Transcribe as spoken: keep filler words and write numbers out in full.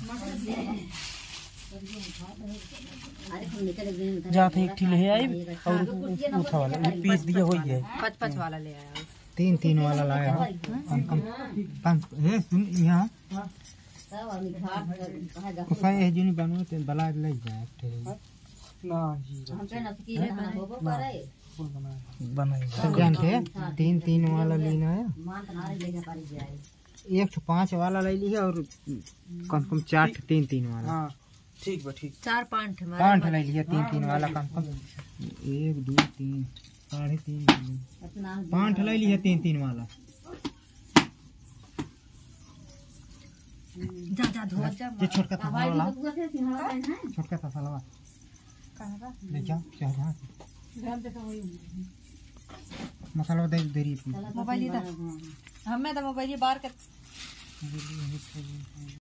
जाते एक ठिले है आई और उठा वाला पीस दिया हो गया पच पच वाला ले आया तीन तीन वाला लाया कम कम पांच ए सुन यहां उसा ए जनी बनवा ते बला ले जाए ठेरे ना जी हम पे नफकीरे बनाबो करे बनाई सब जानते तीन तीन वाला लेना है मान तनारे ले जा पारी जाए एक तो पांच वाला ले लिया और कम कम चार तीन तीन वाला। हां ठीक बा ठीक चार पांच हमारा पांच ले लिया तीन तीन वाला कम कम एक दो तीन साढ़े तीन पांच ले लिया तीन तीन वाला जा जा धो जा ये छोटका था वाला छोटका था साला कहां का ले जा जा जा मसाला दे देरी मोबाइल इधर हमें तो मोबाइल बाहर कर